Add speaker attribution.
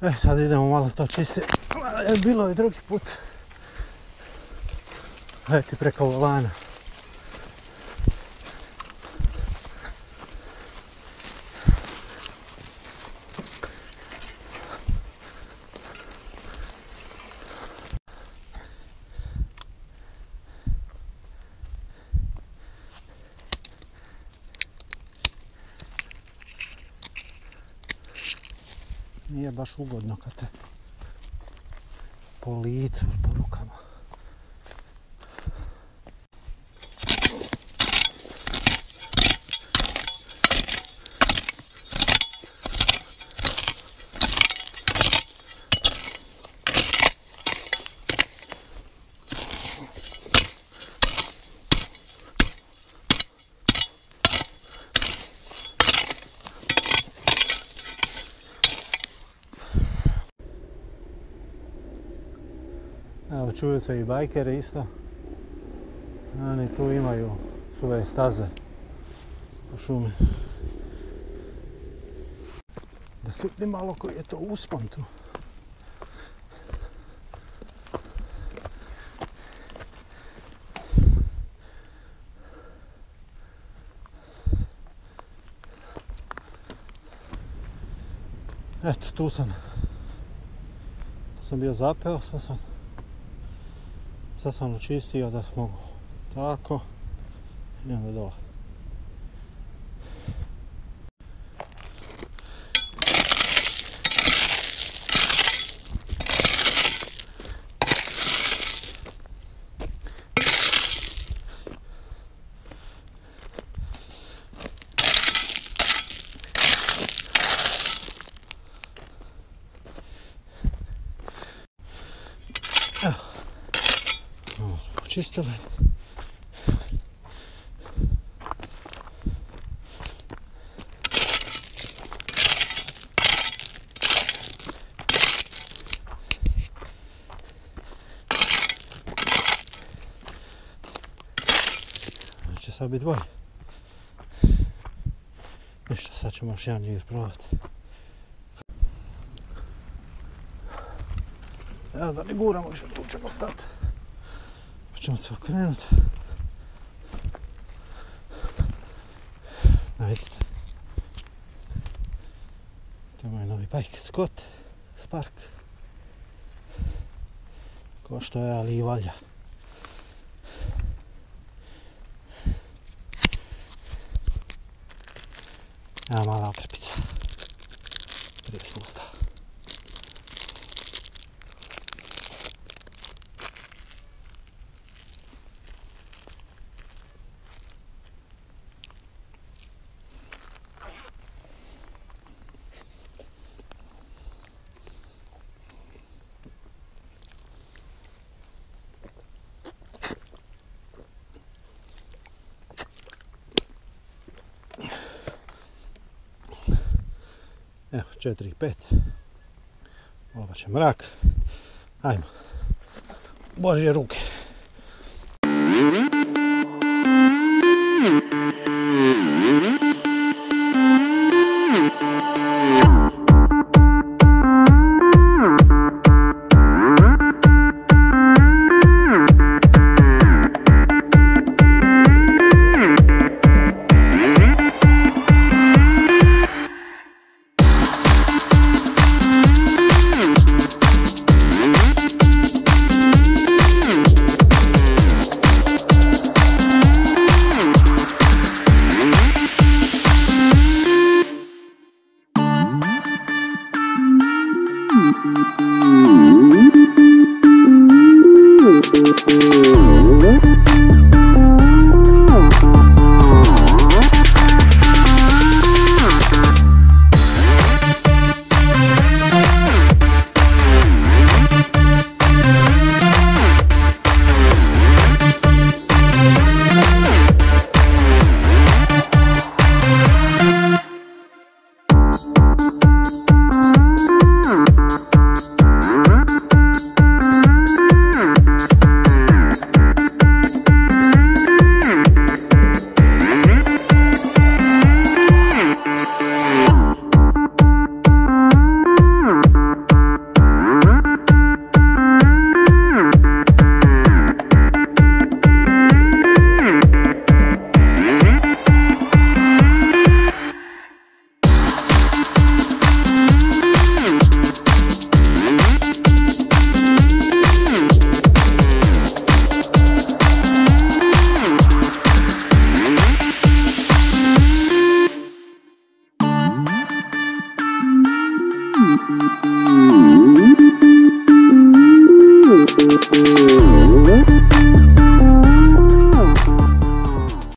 Speaker 1: Sad idemo malo to čistiti. Bilo je drugi put. Ajde ti preko volana. Nije baš ugodno kad te po licu, po rukama. Evo, čuju se i bajkeri isto. Oni tu imaju svoje staze po šumi. Da se vidi malo koji je to uspon tu. Eto, tu sam bio zapeo, sad sam očistio da mogu tako i onda dole. Evo, malo smo počistili. Će sad biti bolje. Ništa, sad ćemo još jedan igr probati. Evo da ne guramo više, tu ćemo stati. Pa ćemo se okrenuti. Da vidite. To je moj novi bajk Scott Spark. Ko što je, ali i valja. Evo mala okrpica. Prije spusta. Evo, 4 i 5. Ovo će mrak. Ajmo. Božje ruke.